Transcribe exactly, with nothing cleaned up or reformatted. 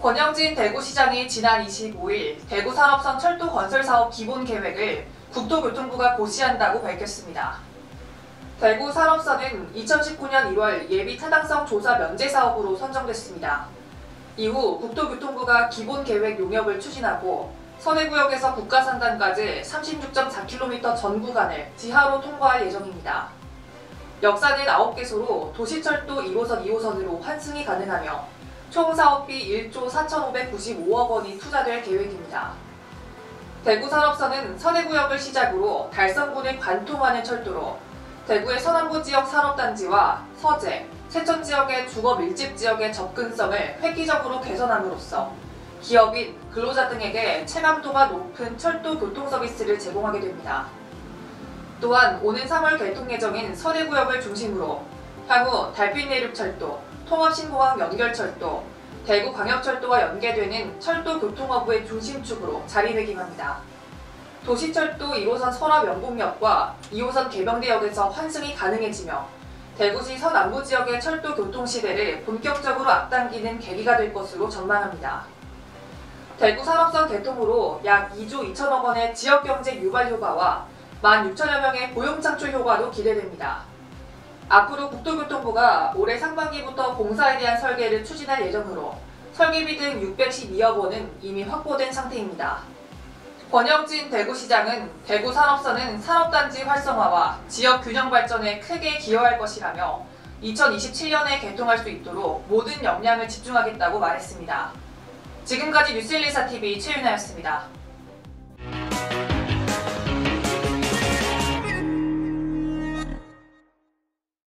권영진 대구시장이 지난 이십오일 대구산업선 철도 건설사업 기본계획을 국토교통부가 고시한다고 밝혔습니다. 대구산업선은 이천십구년 일월 예비 타당성 조사 면제 사업으로 선정됐습니다. 이후 국토교통부가 기본계획 용역을 추진하고 선해구역에서 국가산단까지 삼십육 점 사 킬로미터 전 구간을 지하로 통과할 예정입니다. 역사는 아홉 개소로 도시철도 일 호선, 이 호선으로 환승이 가능하며 총 사업비 일조 사천오백구십오억 원이 투자될 계획입니다. 대구산업선은 선해구역을 시작으로 달성군을 관통하는 철도로 대구의 서남부 지역 산업단지와 서재, 세천 지역의 주거 밀집 지역의 접근성을 획기적으로 개선함으로써 기업인, 근로자 등에게 체감도가 높은 철도 교통 서비스를 제공하게 됩니다. 또한 오는 삼월 개통 예정인 선해구역을 중심으로 향후 달빛내륙철도, 통합신공항 연결철도, 대구광역철도와 연계되는 철도 교통허브의 중심축으로 자리매김합니다. 도시철도 일 호선 설압연곡역과 이 호선 개병대역에서 환승이 가능해지며 대구시 서남부 지역의 철도 교통 시대를 본격적으로 앞당기는 계기가 될 것으로 전망합니다. 대구산업선 개통으로 약 이조 이천억 원의 지역경제 유발 효과와 만 육천여 명의 고용 창출 효과도 기대됩니다. 앞으로 국토교통부가 올해 상반기부터 공사에 대한 설계를 추진할 예정으로 설계비 등 육백십이억 원은 이미 확보된 상태입니다. 권영진 대구시장은 대구산업선은 산업단지 활성화와 지역 균형 발전에 크게 기여할 것이라며 이천이십칠년에 개통할 수 있도록 모든 역량을 집중하겠다고 말했습니다. 지금까지 뉴스일리사티비 최윤아였습니다.